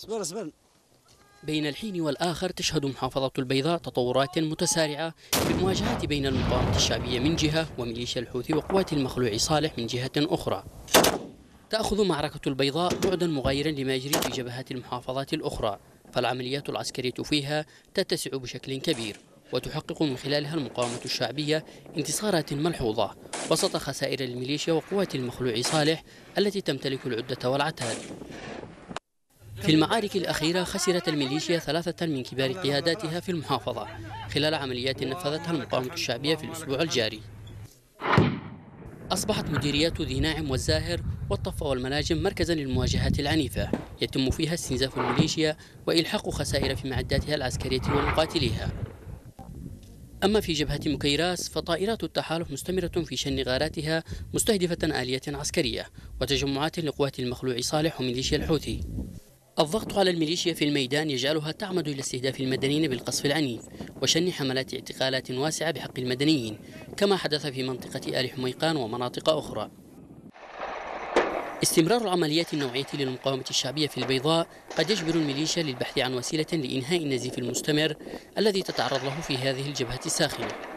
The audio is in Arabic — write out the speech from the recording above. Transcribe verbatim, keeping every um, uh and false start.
اصبر اصبر. بين الحين والآخر تشهد محافظة البيضاء تطورات متسارعة في المواجهات بين المقاومة الشعبية من جهة وميليشيا الحوثي وقوات المخلوع صالح من جهة أخرى. تأخذ معركة البيضاء بعدا مغايرا لما يجري في جبهات المحافظات الأخرى، فالعمليات العسكرية فيها تتسع بشكل كبير، وتحقق من خلالها المقاومة الشعبية انتصارات ملحوظة وسط خسائر الميليشيا وقوات المخلوع صالح التي تمتلك العدة والعتاد. في المعارك الأخيرة خسرت الميليشيا ثلاثة من كبار قياداتها في المحافظة خلال عمليات نفذتها المقاومة الشعبية في الأسبوع الجاري. أصبحت مديريات ذي ناعم والزاهر والطفة والمناجم مركزا للمواجهات العنيفة يتم فيها استنزاف الميليشيا وإلحاق خسائر في معداتها العسكرية ومقاتليها. أما في جبهة مكيراس فطائرات التحالف مستمرة في شن غاراتها مستهدفة آلية عسكرية وتجمعات لقوات المخلوع صالح وميليشيا الحوثي. الضغط على الميليشيا في الميدان يجعلها تعمد إلى استهداف المدنيين بالقصف العنيف وشن حملات اعتقالات واسعة بحق المدنيين، كما حدث في منطقة آل حميقان ومناطق أخرى. استمرار العمليات النوعية للمقاومة الشعبية في البيضاء قد يجبر الميليشيا للبحث عن وسيلة لإنهاء النزيف المستمر الذي تتعرض له في هذه الجبهة الساخنة.